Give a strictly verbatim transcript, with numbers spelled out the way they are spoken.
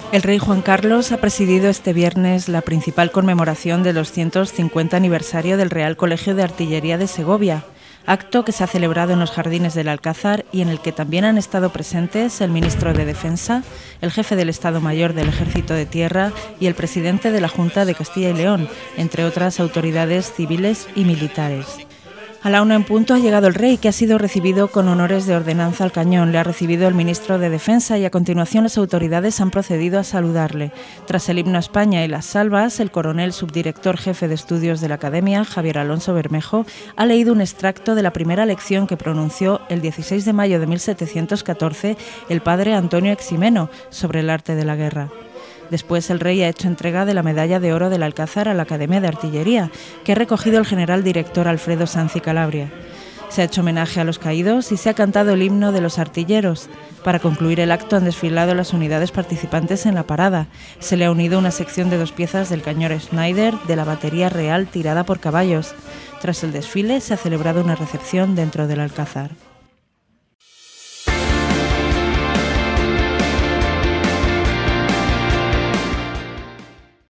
El rey Juan Carlos ha presidido este viernes la principal conmemoración del doscientos cincuenta aniversario del Real Colegio de Artillería de Segovia, acto que se ha celebrado en los jardines del Alcázar y en el que también han estado presentes el ministro de Defensa, el jefe del Estado Mayor del Ejército de Tierra y el presidente de la Junta de Castilla y León, entre otras autoridades civiles y militares. A la una en punto ha llegado el rey, que ha sido recibido con honores de ordenanza al cañón. Le ha recibido el ministro de Defensa y a continuación las autoridades han procedido a saludarle. Tras el himno a España y las salvas, el coronel subdirector jefe de estudios de la Academia, Javier Alonso Bermejo, ha leído un extracto de la primera lección que pronunció el dieciséis de mayo de mil setecientos catorce el padre Antonio Eximeno sobre el arte de la guerra. Después el rey ha hecho entrega de la medalla de oro del Alcázar a la Academia de Artillería, que ha recogido el general director Alfredo Sanz y Calabria. Se ha hecho homenaje a los caídos y se ha cantado el himno de los artilleros. Para concluir el acto han desfilado las unidades participantes en la parada. Se le ha unido una sección de dos piezas del cañón Schneider de la batería real tirada por caballos. Tras el desfile se ha celebrado una recepción dentro del Alcázar.